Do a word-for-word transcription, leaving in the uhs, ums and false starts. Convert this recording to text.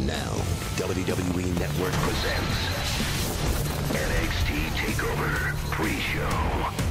Now, W W E Network presents N X T TakeOver Pre-Show.